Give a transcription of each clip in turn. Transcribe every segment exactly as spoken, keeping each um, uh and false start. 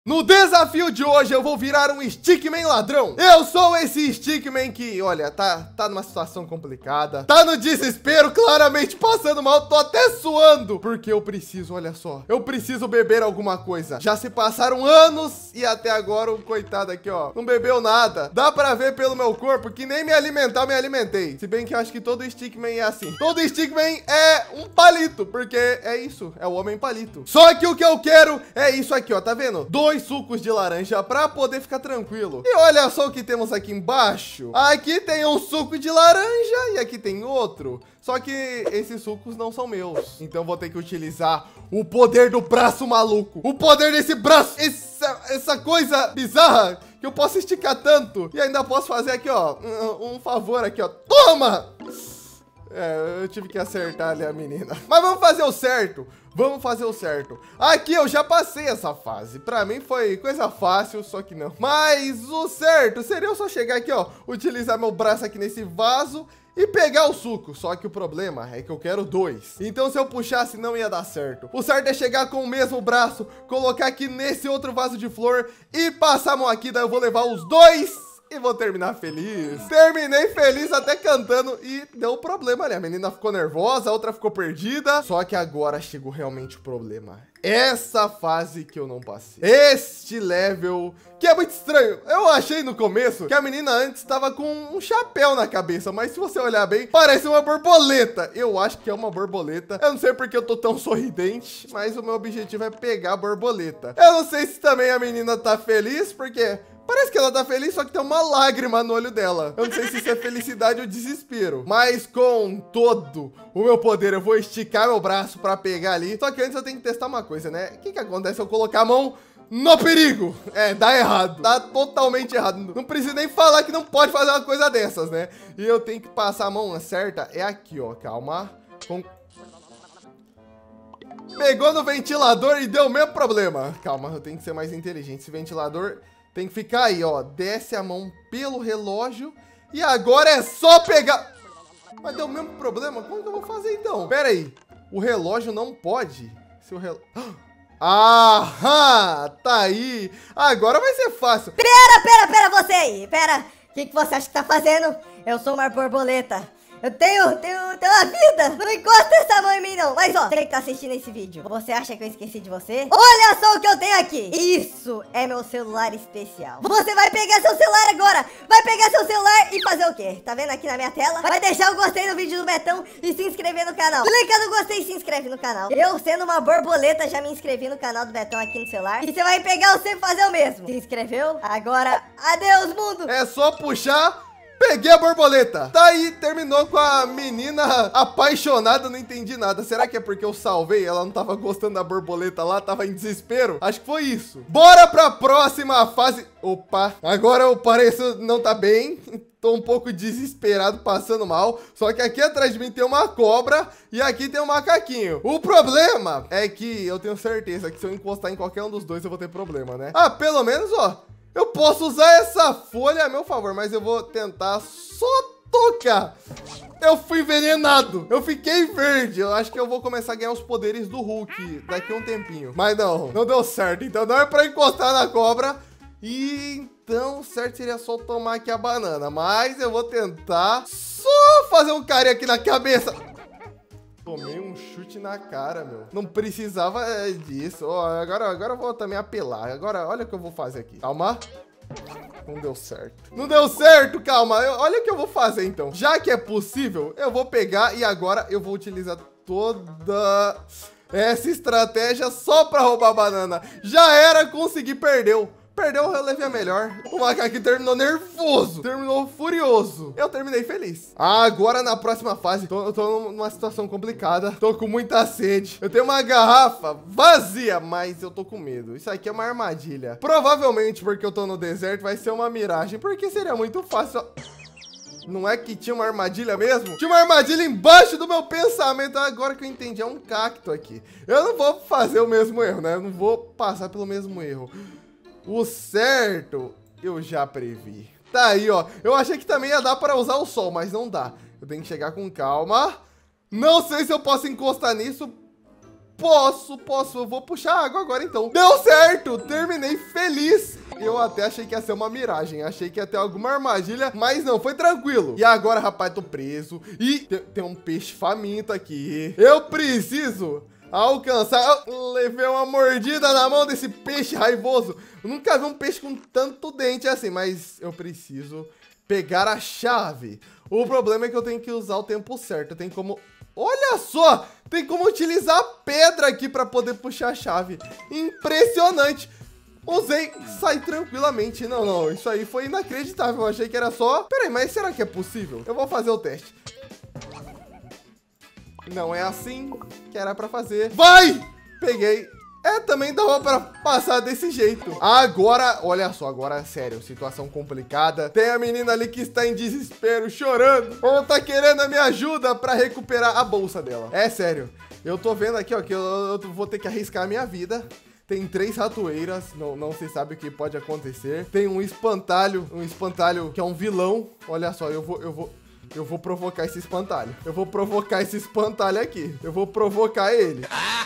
No desafio de hoje eu vou virar um Stickman ladrão. Eu sou esse Stickman que, olha, tá, tá numa situação complicada. Tá no desespero, claramente passando mal. Tô até suando. Porque eu preciso, olha só. Eu preciso beber alguma coisa. Já se passaram anos e até agora o coitado aqui, ó, não bebeu nada. Dá pra ver pelo meu corpo que nem me alimentar, eu me alimentei. Se bem que eu acho que todo Stickman é assim. Todo Stickman é um palito, porque é isso, é o homem palito. Só que o que eu quero é isso aqui, ó, tá vendo? Dois sucos de laranja pra poder ficar tranquilo. E olha só o que temos aqui embaixo. Aqui tem um suco de laranja e aqui tem outro. Só que esses sucos não são meus. Então vou ter que utilizar o poder do braço maluco. O poder desse braço, essa, essa coisa bizarra que eu posso esticar tanto. E ainda posso fazer aqui, ó, um, um favor aqui, ó. Toma! É, eu tive que acertar ali a menina. Mas vamos fazer o certo. Vamos fazer o certo. Aqui eu já passei essa fase. Pra mim foi coisa fácil, só que não. Mas o certo seria eu só chegar aqui, ó, utilizar meu braço aqui nesse vaso e pegar o suco. Só que o problema é que eu quero dois. Então se eu puxasse não ia dar certo. O certo é chegar com o mesmo braço, colocar aqui nesse outro vaso de flor e passar a mão aqui. Daí eu vou levar os dois e vou terminar feliz. Terminei feliz até cantando e deu problema ali. A menina ficou nervosa, a outra ficou perdida. Só que agora chegou realmente o problema. Essa fase que eu não passei. Este level que é muito estranho. Eu achei no começo que a menina antes estava com um chapéu na cabeça. Mas se você olhar bem, parece uma borboleta. Eu acho que é uma borboleta. Eu não sei porque eu tô tão sorridente, mas o meu objetivo é pegar a borboleta. Eu não sei se também a menina tá feliz, porque parece que ela tá feliz, só que tem uma lágrima no olho dela. Eu não sei se isso é felicidade ou desespero. Mas com todo o meu poder, eu vou esticar meu braço pra pegar ali. Só que antes eu tenho que testar uma coisa, né? O que que acontece se eu colocar a mão no perigo? É, dá errado. Dá totalmente errado. Não precisa nem falar que não pode fazer uma coisa dessas, né? E eu tenho que passar a mão certa. É aqui, ó. Calma. Com... Pegou no ventilador e deu o mesmo problema. Calma, eu tenho que ser mais inteligente. Esse ventilador tem que ficar aí, ó. Desce a mão pelo relógio. E agora é só pegar... Mas deu o mesmo problema? Como que eu vou fazer então? Pera aí. O relógio não pode. Se o relógio... Ah, tá aí. Agora vai ser fácil. Pera, pera, pera, você aí. Pera. O que, que você acha que tá fazendo? Eu sou uma borboleta. Eu tenho, tenho, tenho uma vida. Não encosta essa mão em mim, não. Mas, ó, você que tá assistindo esse vídeo, você acha que eu esqueci de você? Olha só o que eu tenho aqui. Isso é meu celular especial. Você vai pegar seu celular agora. Vai pegar seu celular e fazer o quê? Tá vendo aqui na minha tela? Vai deixar o gostei no vídeo do Betão e se inscrever no canal. Clica no gostei e se inscreve no canal. Eu, sendo uma borboleta, já me inscrevi no canal do Betão aqui no celular. E você vai pegar você e fazer o mesmo. Se inscreveu? Agora, adeus, mundo. É só puxar... Peguei a borboleta. Tá aí, terminou com a menina apaixonada, não entendi nada. Será que é porque eu salvei? Ela não tava gostando da borboleta lá, tava em desespero? Acho que foi isso. Bora pra próxima fase. Opa, agora eu pareço não tá bem. Tô um pouco desesperado, passando mal. Só que aqui atrás de mim tem uma cobra e aqui tem um macaquinho. O problema é que eu tenho certeza que se eu encostar em qualquer um dos dois eu vou ter problema, né? Ah, pelo menos, ó, eu posso usar essa folha a meu favor, mas eu vou tentar só tocar. Eu fui envenenado. Eu fiquei verde. Eu acho que eu vou começar a ganhar os poderes do Hulk daqui a um tempinho. Mas não, não deu certo. Então não é pra encostar na cobra. E então, certo seria só tomar aqui a banana. Mas eu vou tentar só fazer um carinho aqui na cabeça. Tomei um chute na cara, meu. Não precisava disso. Ó, agora, agora eu vou também apelar. Agora, olha o que eu vou fazer aqui. Calma. Não deu certo. Não deu certo, calma. Eu, olha o que eu vou fazer, então. Já que é possível, eu vou pegar e agora eu vou utilizar toda essa estratégia só pra roubar a banana. Já era, consegui, perdeu. Perdeu, eu levei a melhor. O macaquinho terminou nervoso. Terminou furioso. Eu terminei feliz. Agora na próxima fase, tô, eu tô numa situação complicada. Tô com muita sede. Eu tenho uma garrafa vazia, mas eu tô com medo. Isso aqui é uma armadilha. Provavelmente porque eu tô no deserto vai ser uma miragem. Porque seria muito fácil. Não é que tinha uma armadilha mesmo? Tinha uma armadilha embaixo do meu pensamento. Agora que eu entendi, é um cacto aqui. Eu não vou fazer o mesmo erro, né? Eu não vou passar pelo mesmo erro. O certo, eu já previ. Tá aí, ó. Eu achei que também ia dar para usar o sol, mas não dá. Eu tenho que chegar com calma. Não sei se eu posso encostar nisso. posso, posso. Eu vou puxar água agora, então. Deu certo. Terminei feliz. Eu até achei que ia ser uma miragem. Achei que ia ter alguma armadilha, mas não, foi tranquilo. E agora, rapaz, tô preso. E tem, tem um peixe faminto aqui. Eu preciso alcançar. Eu levei uma mordida na mão desse peixe raivoso. Eu nunca vi um peixe com tanto dente assim, mas eu preciso pegar a chave. O problema é que eu tenho que usar o tempo certo. Tem como... Olha só! Tem como utilizar a pedra aqui para poder puxar a chave. Impressionante! Usei, saí tranquilamente. Não, não, isso aí foi inacreditável. Eu achei que era só... Peraí, mas será que é possível? Eu vou fazer o teste. Não é assim que era pra fazer. Vai! Peguei. É, também dava pra passar desse jeito. Agora, olha só, agora, sério, situação complicada. Tem a menina ali que está em desespero, chorando. Ou tá querendo a minha ajuda pra recuperar a bolsa dela. É sério, eu tô vendo aqui, ó, que eu, eu vou ter que arriscar a minha vida. Tem três ratoeiras, não, não se sabe o que pode acontecer. Tem um espantalho, um espantalho que é um vilão. Olha só, eu vou, eu vou... Eu vou provocar esse espantalho. Eu vou provocar esse espantalho aqui. Eu vou provocar ele.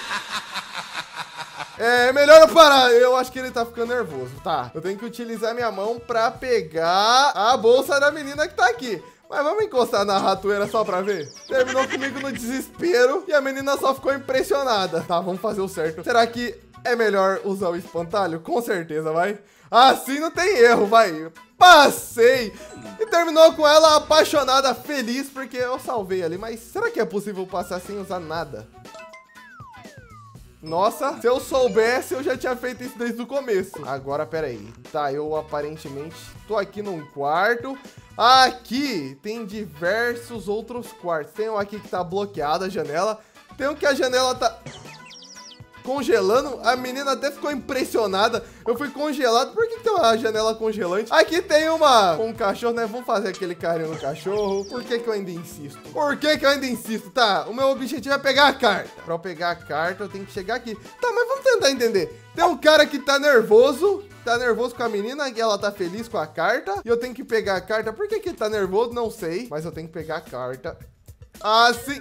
É, melhor eu parar. Eu acho que ele tá ficando nervoso. Tá, eu tenho que utilizar minha mão pra pegar a bolsa da menina que tá aqui. Mas vamos encostar na ratoeira só pra ver? Terminou comigo no desespero e a menina só ficou impressionada. Tá, vamos fazer o certo. Será que é melhor usar o espantalho? Com certeza, vai. Assim não tem erro, vai. Passei. E terminou com ela apaixonada, feliz, porque eu salvei ali. Mas será que é possível passar sem usar nada? Nossa, se eu soubesse, eu já tinha feito isso desde o começo. Agora, peraí. Tá, eu aparentemente tô aqui num quarto. Aqui tem diversos outros quartos. Tem um aqui que tá bloqueada a janela. Tem um que a janela tá congelando. A menina até ficou impressionada. Eu fui congelado. Por que, que tem uma janela congelante? Aqui tem uma... um cachorro, né? Vamos fazer aquele carinho no cachorro. Por que que eu ainda insisto? Por que que eu ainda insisto? Tá, o meu objetivo é pegar a carta. Pra eu pegar a carta, eu tenho que chegar aqui. Tá, mas vamos tentar entender. Tem um cara que tá nervoso. Tá nervoso com a menina e ela tá feliz com a carta. E eu tenho que pegar a carta. Por que que ele tá nervoso? Não sei. Mas eu tenho que pegar a carta. Assim...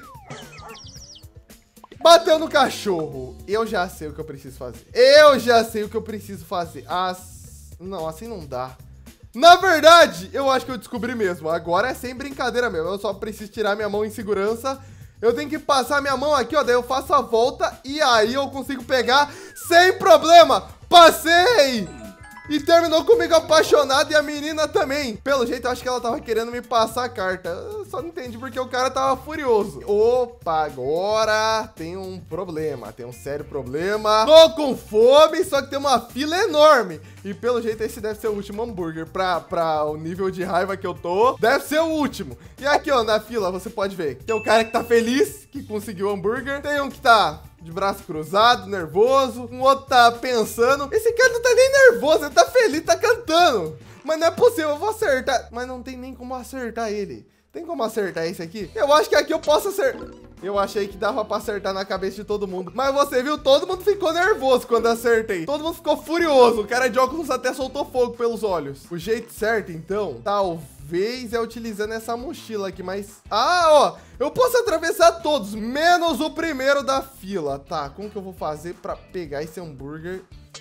Bateu no cachorro. Eu já sei o que eu preciso fazer. Eu já sei o que eu preciso fazer. As... Não, assim não dá. Na verdade, eu acho que eu descobri mesmo. Agora é sem brincadeira mesmo. Eu só preciso tirar minha mão em segurança. Eu tenho que passar minha mão aqui, ó. Daí eu faço a volta e aí eu consigo pegar sem problema. Passei! E terminou comigo apaixonado e a menina também. Pelo jeito, eu acho que ela tava querendo me passar a carta. Eu só não entendi porque o cara tava furioso. Opa, agora tem um problema. Tem um sério problema. Tô com fome, só que tem uma fila enorme. E pelo jeito, esse deve ser o último hambúrguer. Pra, pra o nível de raiva que eu tô, deve ser o último. E aqui, ó, na fila, você pode ver. Tem um cara que tá feliz, que conseguiu o hambúrguer. Tem um que tá... de braço cruzado, nervoso. Um outro tá pensando. Esse cara não tá nem nervoso, ele tá feliz, tá cantando. Mas não é possível, eu vou acertar. Mas não tem nem como acertar ele. Tem como acertar esse aqui? Eu acho que aqui eu posso acertar. Eu achei que dava pra acertar na cabeça de todo mundo. Mas você viu, todo mundo ficou nervoso quando acertei. Todo mundo ficou furioso. O cara de óculos até soltou fogo pelos olhos. O jeito certo, então, talvez é utilizando essa mochila aqui, mas... Ah, ó, eu posso atravessar todos, menos o primeiro da fila. Tá, como que eu vou fazer pra pegar esse hambúrguer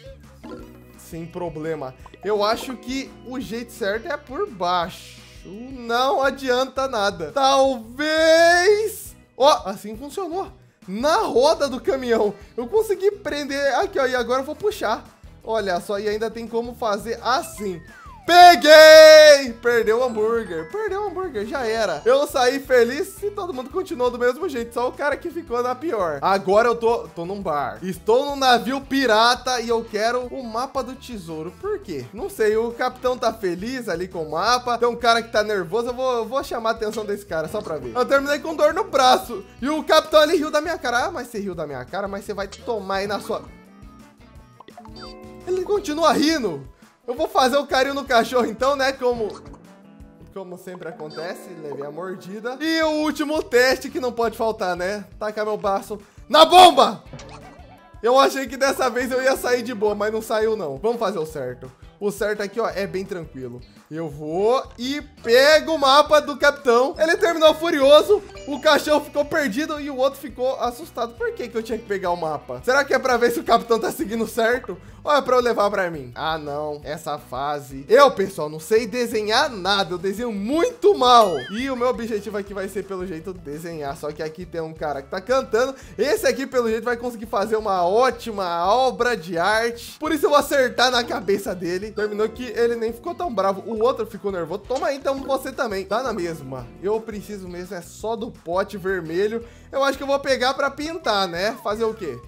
sem problema? Eu acho que o jeito certo é por baixo. Não adianta nada. Talvez... Ó, oh, assim funcionou. Na roda do caminhão. Eu consegui prender aqui, ó. E agora eu vou puxar. Olha só, e ainda tem como fazer assim. Peguei! Perdeu o hambúrguer. Perdeu o hambúrguer, já era. Eu saí feliz e todo mundo continuou do mesmo jeito. Só o cara que ficou na pior. Agora eu tô, tô num bar. Estou num navio pirata e eu quero o mapa do tesouro. Por quê? Não sei, o capitão tá feliz ali com o mapa. Tem um cara que tá nervoso. Eu vou, eu vou chamar a atenção desse cara, só pra ver. Eu terminei com dor no braço. E o capitão ali riu da minha cara. Ah, mas você riu da minha cara, mas você vai tomar aí na sua... Ele continua rindo. Eu vou fazer o carinho no cachorro então, né? Como... Como sempre acontece, levei a mordida. E o último teste que não pode faltar, né? Tacar meu braço na bomba! Eu achei que dessa vez eu ia sair de boa, mas não saiu não. Vamos fazer o certo. O certo aqui, ó, é bem tranquilo. Eu vou e pego o mapa do capitão. Ele terminou furioso, o cachorro ficou perdido e o outro ficou assustado. Por que que eu tinha que pegar o mapa? Será que é pra ver se o capitão tá seguindo certo? Ou é pra eu levar pra mim? Ah, não. Essa fase... Eu, pessoal, não sei desenhar nada. Eu desenho muito mal. E o meu objetivo aqui vai ser, pelo jeito, desenhar. Só que aqui tem um cara que tá cantando. Esse aqui, pelo jeito, vai conseguir fazer uma ótima obra de arte. Por isso eu vou acertar na cabeça dele. Terminou que ele nem ficou tão bravo. O outro ficou nervoso. Toma aí, então você também. Tá na mesma. Eu preciso mesmo é só do pote vermelho. Eu acho que eu vou pegar pra pintar, né? Fazer o quê?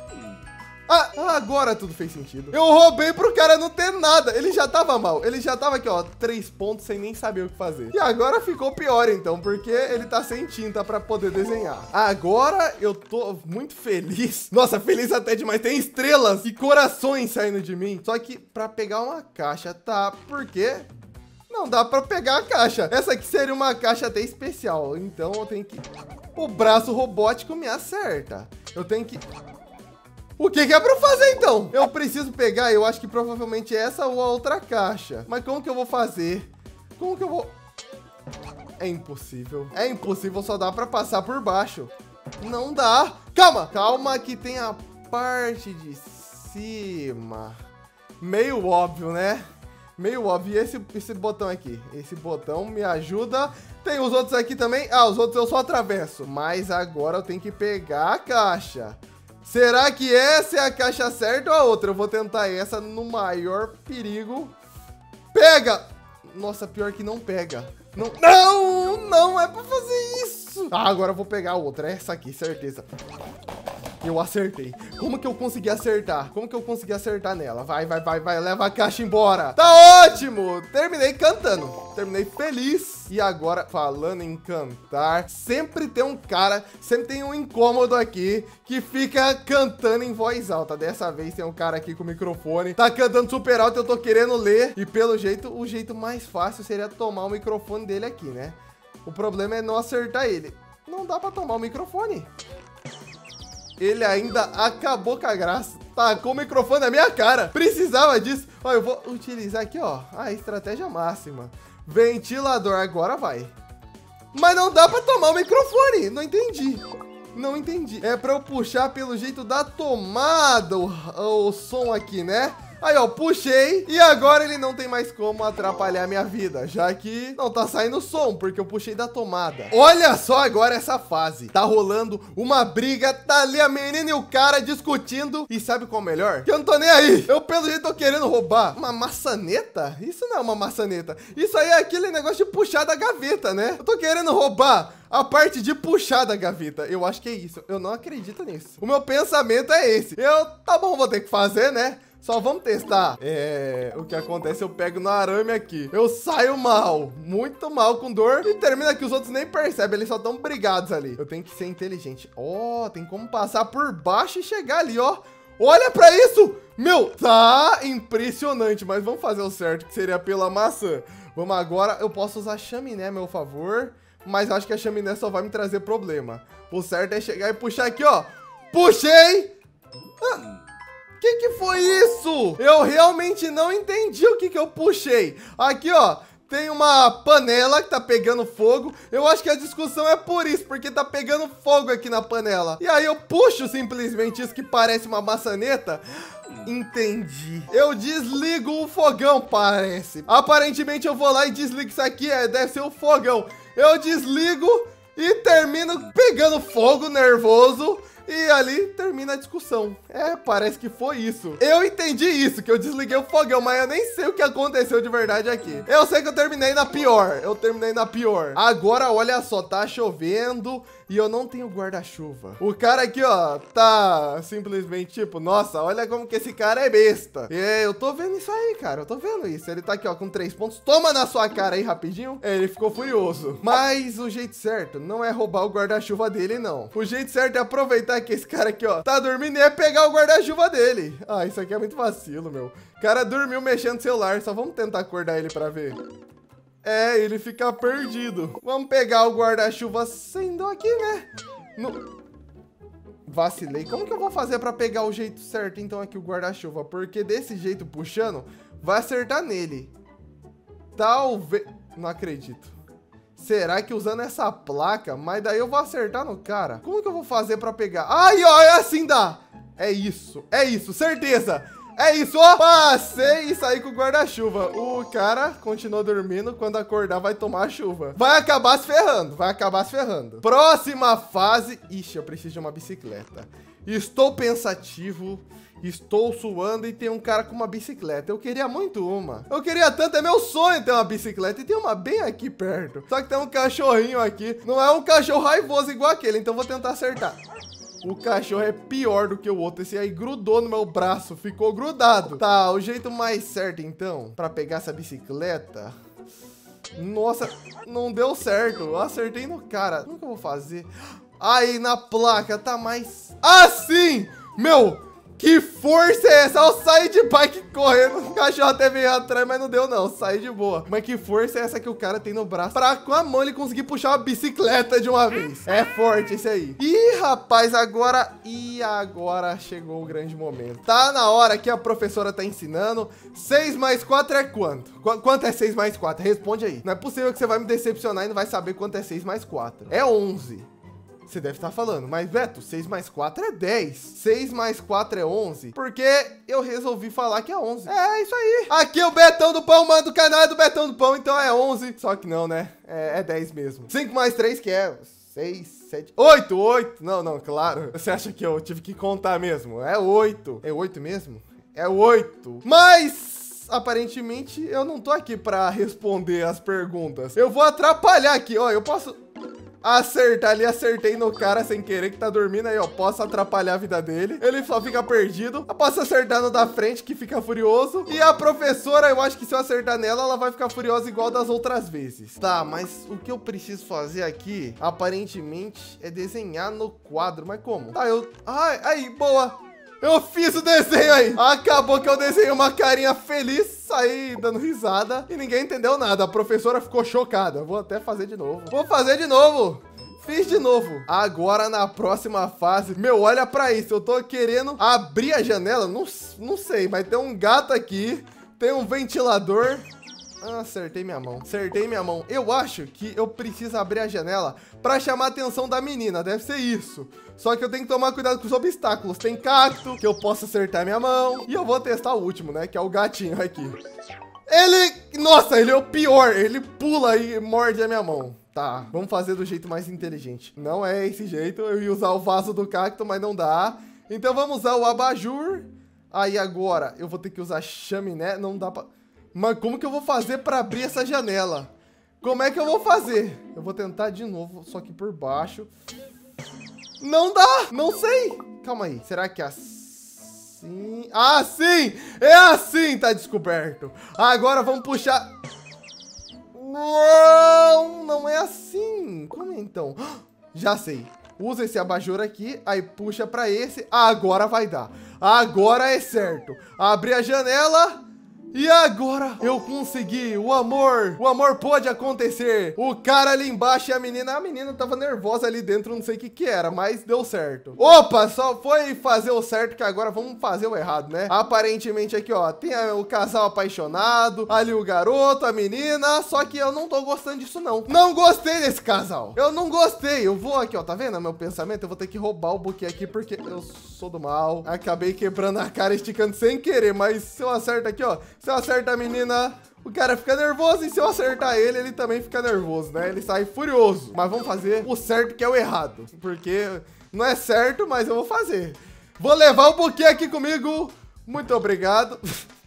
Ah, agora tudo fez sentido. Eu roubei pro cara não ter nada. Ele já tava mal. Ele já tava aqui, ó, três pontos sem nem saber o que fazer. E agora ficou pior, então, porque ele tá sem tinta pra poder desenhar. Agora eu tô muito feliz. Nossa, feliz até demais. Tem estrelas e corações saindo de mim. Só que pra pegar uma caixa, tá? Por quê? Não dá pra pegar a caixa. Essa aqui seria uma caixa até especial. Então eu tenho que... O braço robótico me acerta. Eu tenho que... O que que é pra eu fazer, então? Eu preciso pegar, eu acho que provavelmente essa ou a outra caixa. Mas como que eu vou fazer? Como que eu vou... É impossível. É impossível, só dá pra passar por baixo. Não dá. Calma, calma que tem a parte de cima. Meio óbvio, né? Meio óbvio. E esse, esse botão aqui? Esse botão me ajuda. Tem os outros aqui também. Ah, os outros eu só atravesso. Mas agora eu tenho que pegar a caixa. Será que essa é a caixa certa ou a outra? Eu vou tentar essa no maior perigo. Pega! Nossa, pior que não pega. Não, não, não é pra fazer isso. Ah, agora eu vou pegar a outra. Essa aqui, certeza. Eu acertei. Como que eu consegui acertar? Como que eu consegui acertar nela? Vai, vai, vai, vai. Leva a caixa embora. Tá ótimo. Terminei cantando. Terminei feliz. E agora, falando em cantar, sempre tem um cara, sempre tem um incômodo aqui que fica cantando em voz alta. Dessa vez tem um cara aqui com o microfone. Tá cantando super alto, eu tô querendo ler. E pelo jeito, o jeito mais fácil seria tomar o microfone dele aqui, né? O problema é não acertar ele. Não dá pra tomar o microfone. Ele ainda acabou com a graça. Tacou o microfone na minha cara. Precisava disso. Ó, eu vou utilizar aqui, ó, a estratégia máxima. Ventilador, agora vai. Mas não dá pra tomar o microfone. Não entendi. Não entendi. É pra eu puxar pelo jeito da tomada o, o som aqui, né? Aí, ó, puxei e agora ele não tem mais como atrapalhar a minha vida, já que não tá saindo som, porque eu puxei da tomada. Olha só agora essa fase. Tá rolando uma briga, tá ali a menina e o cara discutindo. E sabe qual é o melhor? Que eu não tô nem aí. Eu, pelo jeito, tô querendo roubar uma maçaneta. Isso não é uma maçaneta. Isso aí é aquele negócio de puxar da gaveta, né? Eu tô querendo roubar a parte de puxar da gaveta. Eu acho que é isso. Eu não acredito nisso. O meu pensamento é esse. Eu, tá bom, vou ter que fazer, né? Só vamos testar. É, o que acontece, eu pego no arame aqui. Eu saio mal, muito mal, com dor. E termina que os outros nem percebem, eles só estão brigados ali. Eu tenho que ser inteligente. Ó, oh, tem como passar por baixo e chegar ali, ó. Olha pra isso! Meu, tá impressionante. Mas vamos fazer o certo, que seria pela maçã. Vamos agora, eu posso usar a chaminé a meu favor. Mas acho que a chaminé só vai me trazer problema. O certo é chegar e puxar aqui, ó. Puxei! Ah. Que que foi isso? Eu realmente não entendi o que que eu puxei. Aqui, ó, tem uma panela que tá pegando fogo. Eu acho que a discussão é por isso, porque tá pegando fogo aqui na panela. E aí eu puxo simplesmente isso que parece uma maçaneta. Entendi. Eu desligo o fogão, parece. Aparentemente eu vou lá e desligo isso aqui, é, deve ser o fogão. Eu desligo e termino pegando fogo, nervoso. E ali termina a discussão. É, parece que foi isso. Eu entendi isso, que eu desliguei o fogão, mas eu nem sei o que aconteceu de verdade aqui. Eu sei que eu terminei na pior. Eu terminei na pior. Agora, olha só, tá chovendo e eu não tenho guarda-chuva. O cara aqui, ó, tá simplesmente tipo, nossa, olha como que esse cara é besta. É, eu tô vendo isso aí, cara. Eu tô vendo isso. Ele tá aqui, ó, com três pontos. Toma na sua cara aí, rapidinho. É, ele ficou furioso. Mas o jeito certo não é roubar o guarda-chuva dele, não. O jeito certo é aproveitar que esse cara aqui, ó, tá dormindo e é pegar o guarda-chuva dele. Ah, isso aqui é muito vacilo, meu. O cara dormiu mexendo no celular. Só vamos tentar acordar ele pra ver. É, ele fica perdido. Vamos pegar o guarda-chuva sem dó aqui, né? No... Vacilei. Como que eu vou fazer pra pegar o jeito certo, então, aqui o guarda-chuva? Porque desse jeito, puxando, vai acertar nele. Talvez... Não acredito. Será que usando essa placa? Mas daí eu vou acertar no cara. Como que eu vou fazer pra pegar? Ai, ó, é assim dá. É isso, é isso, certeza. É isso, ó. Passei e saí com o guarda-chuva. O cara continuou dormindo. Quando acordar vai tomar chuva. Vai acabar se ferrando, vai acabar se ferrando. Próxima fase. Ixi, eu preciso de uma bicicleta. Estou pensativo. Estou suando e tem um cara com uma bicicleta. Eu queria muito uma. Eu queria tanto, é meu sonho ter uma bicicleta. E tem uma bem aqui perto. Só que tem um cachorrinho aqui. Não é um cachorro raivoso igual aquele, então vou tentar acertar. O cachorro é pior do que o outro. Esse aí grudou no meu braço, ficou grudado. Tá, o jeito mais certo então, pra pegar essa bicicleta... Nossa, não deu certo. Eu acertei no cara. Como que eu vou fazer? Aí, na placa, tá mais... Assim! Meu... Que força é essa? Eu saí de bike correndo. O cachorro até veio atrás, mas não deu não. Saí de boa. Mas que força é essa que o cara tem no braço pra com a mão ele conseguir puxar uma bicicleta de uma vez? É forte esse aí. Ih, rapaz, agora... E agora chegou o grande momento. Tá na hora que a professora tá ensinando. seis mais quatro é quanto? Qu quanto é seis mais quatro? Responde aí. Não é possível que você vai me decepcionar e não vai saber quanto é seis mais quatro. É onze. Você deve estar falando, mas Beto, seis mais quatro é dez. seis mais quatro é onze. Porque eu resolvi falar que é onze. É, isso aí. Aqui é o Betão do Pão, mano, do canal é do Betão do Pão, então é onze. Só que não, né? É, é dez mesmo. cinco mais três que é seis, sete, oito, oito. Não, não, claro. Você acha que eu tive que contar mesmo? É oito. É oito mesmo? É oito. Mas... aparentemente, eu não tô aqui pra responder as perguntas. Eu vou atrapalhar aqui, ó. Eu posso... acertar ali, acertei no cara sem querer que tá dormindo aí, ó. Posso atrapalhar a vida dele. Ele só fica perdido. Eu posso acertar no da frente, que fica furioso. E a professora, eu acho que se eu acertar nela, ela vai ficar furiosa igual das outras vezes. Tá, mas o que eu preciso fazer aqui, aparentemente, é desenhar no quadro. Mas como? Tá, eu... Ai, aí, boa. Eu fiz o desenho aí. Acabou que eu desenhei uma carinha feliz, saí dando risada e ninguém entendeu nada. A professora ficou chocada. Vou até fazer de novo. Vou fazer de novo. Fiz de novo. Agora na próxima fase, meu, olha pra isso. Eu tô querendo abrir a janela. Não, não sei, mas tem um gato aqui. Tem um ventilador. Ah, acertei minha mão. Acertei minha mão. Eu acho que eu preciso abrir a janela pra chamar a atenção da menina. Deve ser isso. Só que eu tenho que tomar cuidado com os obstáculos. Tem cacto, que eu posso acertar minha mão. E eu vou testar o último, né? Que é o gatinho aqui. Ele... Nossa, ele é o pior. Ele pula e morde a minha mão. Tá, vamos fazer do jeito mais inteligente. Não é esse jeito. Eu ia usar o vaso do cacto, mas não dá. Então vamos usar o abajur. Aí agora eu vou ter que usar chaminé. Não dá pra... Mas como que eu vou fazer pra abrir essa janela? Como é que eu vou fazer? Eu vou tentar de novo, só que por baixo. Não dá! Não sei! Calma aí. Será que é assim? Ah, sim! É assim, tá descoberto. Agora vamos puxar... Não, não é assim. Como é então? Já sei. Usa esse abajur aqui, aí puxa pra esse. Agora vai dar. Agora é certo. Abre a janela... E agora eu consegui, o amor, o amor pode acontecer. O cara ali embaixo e a menina, a menina tava nervosa ali dentro, não sei o que que era, mas deu certo. Opa, só foi fazer o certo que agora vamos fazer o errado, né? Aparentemente aqui, ó, tem o casal apaixonado, ali o garoto, a menina, só que eu não tô gostando disso não. Não gostei desse casal, eu não gostei. Eu vou aqui, ó, tá vendo meu pensamento? Eu vou ter que roubar o buquê aqui porque eu sou do mal. Acabei quebrando a cara, esticando sem querer, mas se eu acerto aqui, ó, se eu acertar a menina, o cara fica nervoso. E se eu acertar ele, ele também fica nervoso, né? Ele sai furioso. Mas vamos fazer o certo que é o errado. Porque não é certo, mas eu vou fazer. Vou levar o buquê aqui comigo. Muito obrigado.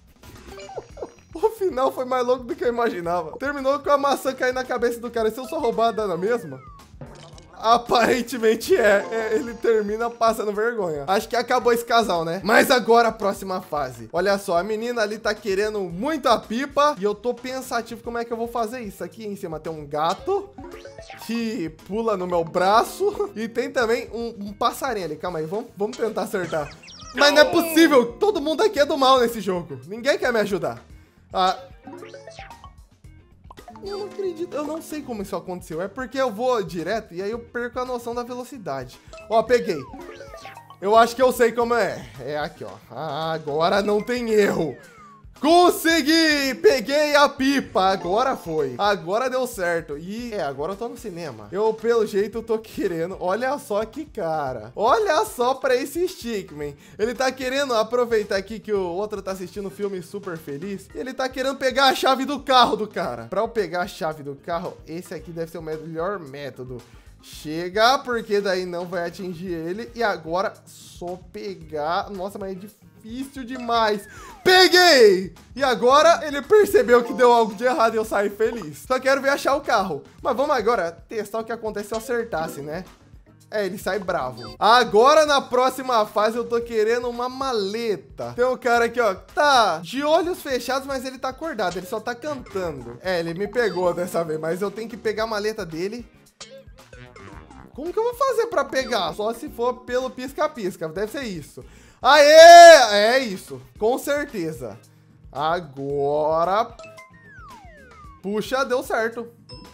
O final foi mais louco do que eu imaginava. Terminou com a maçã caindo na cabeça do cara. Se eu só roubar, dá na mesma? Aparentemente é. é, ele termina passando vergonha. Acho que acabou esse casal, né? Mas agora a próxima fase. Olha só, a menina ali tá querendo muito a pipa e eu tô pensativo como é que eu vou fazer isso. Aqui em cima tem um gato que pula no meu braço e tem também um, um passarinho ali. Calma aí, vamos, vamos tentar acertar. Mas não é possível, todo mundo aqui é do mal nesse jogo. Ninguém quer me ajudar. Ah... Eu não acredito, eu não sei como isso aconteceu. É porque eu vou direto e aí eu perco a noção da velocidade. Ó, peguei. Eu acho que eu sei como é. É aqui, ó. Ah, agora não tem erro. Consegui! Peguei a pipa. Agora foi. Agora deu certo. E é, agora eu tô no cinema. Eu, pelo jeito, tô querendo. Olha só que cara. Olha só pra esse Stickman. Ele tá querendo aproveitar aqui que o outro tá assistindo um filme super feliz. E ele tá querendo pegar a chave do carro do cara. Pra eu pegar a chave do carro, esse aqui deve ser o melhor método. Chega, porque daí não vai atingir ele. E agora, só pegar. Nossa, mas é difícil. Difícil demais. Peguei! E agora ele percebeu que deu algo de errado e eu saí feliz. Só quero ver achar o carro. Mas vamos agora testar o que acontece se eu acertasse, né? É, ele sai bravo. Agora, na próxima fase, eu tô querendo uma maleta. Tem um cara aqui, ó, tá de olhos fechados, mas ele tá acordado. Ele só tá cantando. É, ele me pegou dessa vez, mas eu tenho que pegar a maleta dele. Como que eu vou fazer pra pegar? Só se for pelo pisca-pisca. Deve ser isso. Aê! É isso, com certeza. Agora... Puxa, deu certo.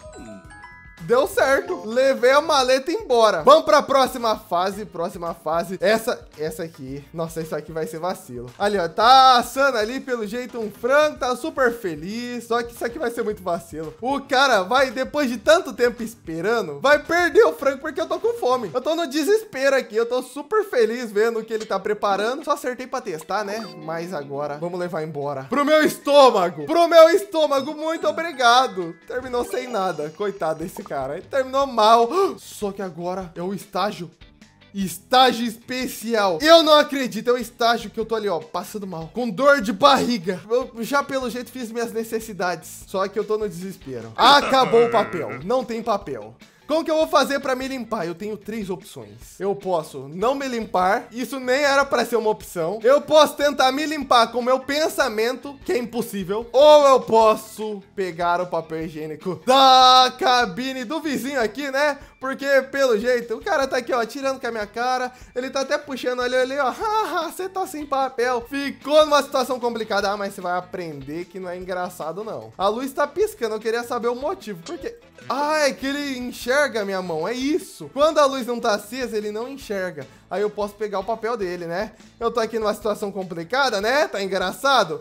Deu certo. Levei a maleta embora. Vamos pra próxima fase. Próxima fase. Essa, essa aqui. Nossa, isso aqui vai ser vacilo. Ali, ó. Tá assando ali, pelo jeito, um frango. Tá super feliz. Só que isso aqui vai ser muito vacilo. O cara vai, depois de tanto tempo esperando, vai perder o frango porque eu tô com fome. Eu tô no desespero aqui. Eu tô super feliz vendo o que ele tá preparando. Só acertei pra testar, né? Mas agora, vamos levar embora. Pro meu estômago. Pro meu estômago. Muito obrigado. Terminou sem nada. Coitado desse cara. Cara, ele terminou mal. Só que agora é o estágio. Estágio especial. Eu não acredito. É o estágio que eu tô ali, ó, passando mal. Com dor de barriga. Eu já, pelo jeito, fiz minhas necessidades. Só que eu tô no desespero. Acabou o papel. Não tem papel. Como que eu vou fazer pra me limpar? Eu tenho três opções. Eu posso não me limpar. Isso nem era pra ser uma opção. Eu posso tentar me limpar com o meu pensamento, que é impossível. Ou eu posso pegar o papel higiênico da cabine do vizinho aqui, né? Porque, pelo jeito, o cara tá aqui, ó, tirando com a minha cara. Ele tá até puxando ali, ali, ó. Haha, você tá sem papel. Ficou numa situação complicada. Ah, mas você vai aprender que não é engraçado, não. A luz tá piscando. Eu queria saber o motivo. Por quê? Ah, é que ele enxerga a minha mão. É isso. Quando a luz não tá acesa, ele não enxerga. Aí eu posso pegar o papel dele, né? Eu tô aqui numa situação complicada, né? Tá engraçado?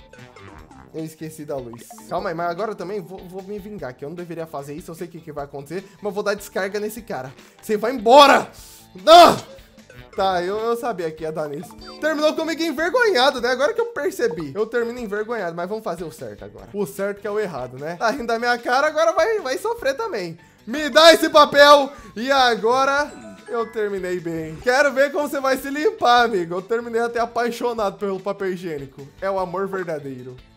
Eu esqueci da luz. Calma aí, mas agora eu também vou, vou me vingar, que eu não deveria fazer isso. Eu sei o que, que vai acontecer, mas eu vou dar descarga nesse cara. Você vai embora! Ah! Tá, eu, eu sabia que ia dar nisso. Terminou comigo envergonhado, né? Agora que eu percebi. Eu termino envergonhado, mas vamos fazer o certo agora. O certo que é o errado, né? Tá rindo da minha cara, agora vai, vai sofrer também. Me dá esse papel! E agora... eu terminei bem. Quero ver como você vai se limpar, amigo. Eu terminei até apaixonado pelo papel higiênico. É o amor verdadeiro.